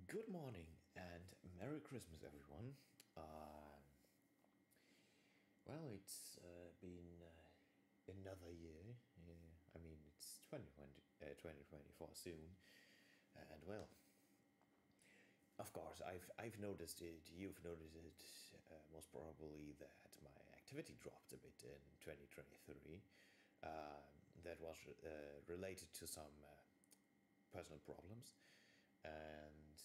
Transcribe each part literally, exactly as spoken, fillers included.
Good morning and Merry Christmas, everyone. Uh, well, it's uh, been uh, another year. Yeah, I mean, it's twenty twenty, uh, twenty twenty-four soon. And well, of course, I've, I've noticed it, you've noticed it, uh, most probably that my activity dropped a bit in twenty twenty-three. Uh, that was uh, related to some uh, personal problems. And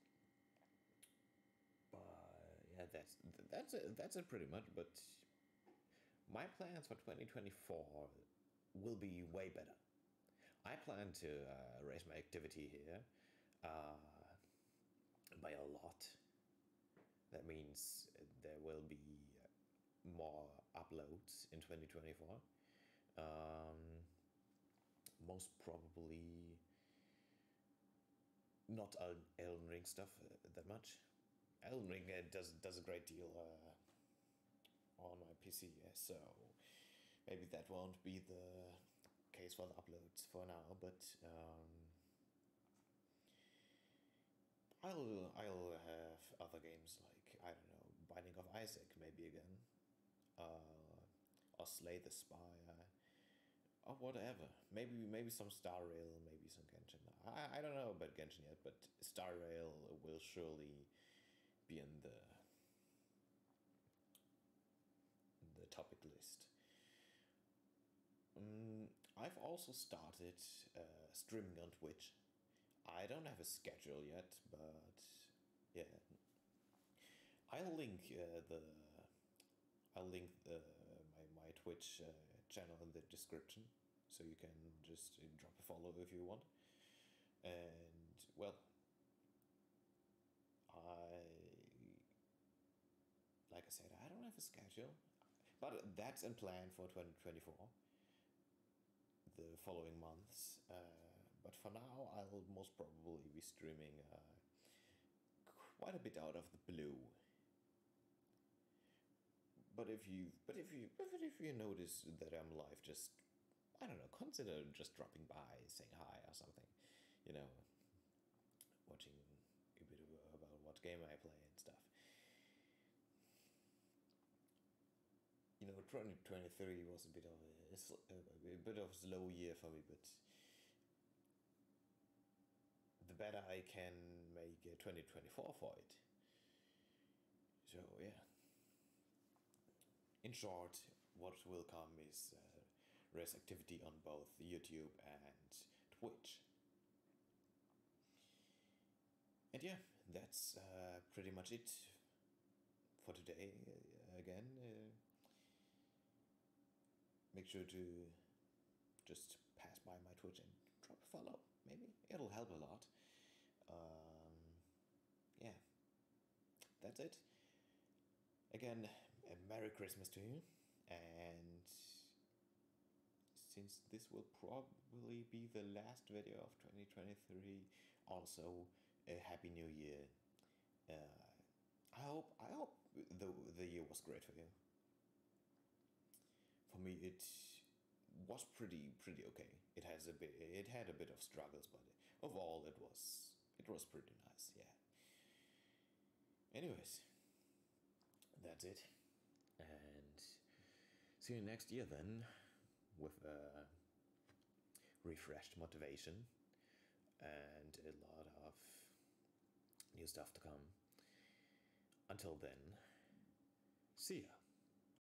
Uh, yeah, that's that's it, that's it pretty much. But my plans for twenty twenty-four will be way better. I plan to uh, raise my activity here uh, by a lot. That means there will be more uploads in twenty twenty-four. Um, most probably not Elden Ring stuff uh, that much. Elden Ring uh, does does a great deal uh, on my P C, yeah, so maybe that won't be the case for the uploads for now. But um, I'll I'll have other games like, I don't know, Binding of Isaac maybe again, uh, or Slay the Spire, or whatever. Maybe maybe some Star Rail, maybe some Genshin. I I don't know about Genshin yet, but Star Rail will surely be in the the topic list. Um, I've also started uh, streaming on Twitch. I don't have a schedule yet, but yeah, I'll link uh, the I'll link the my my Twitch uh, channel in the description, so you can just uh, drop a follow if you want. And well, I like I said, I don't have a schedule, but that's in plan for twenty twenty-four, the following months. Uh, but for now, I'll most probably be streaming uh, quite a bit out of the blue. But if you, but if you, but if you notice that I'm live, just, I don't know, consider just dropping by, saying hi or something, you know, watching a bit about what game I play and stuff. You know, twenty twenty-three was a bit of a, a bit of a slow year for me, but the better I can make uh, twenty twenty-four for it. So yeah. In short, what will come is uh, race activity on both YouTube and Twitch. And yeah, that's uh, pretty much it for today. Uh, again, uh, make sure to just pass by my Twitch and drop a follow. Maybe it'll help a lot. Um, yeah, that's it. Again, a Merry Christmas to you, and since this will probably be the last video of twenty twenty-three, also a Happy New Year. Uh, I hope I hope the the year was great for you. For me, it was pretty pretty okay. It has a bit it had a bit of struggles, but overall it was it was pretty nice. Yeah. Anyways, that's it, and see you next year then, with a refreshed motivation and a lot of new stuff to come. Until then, see ya.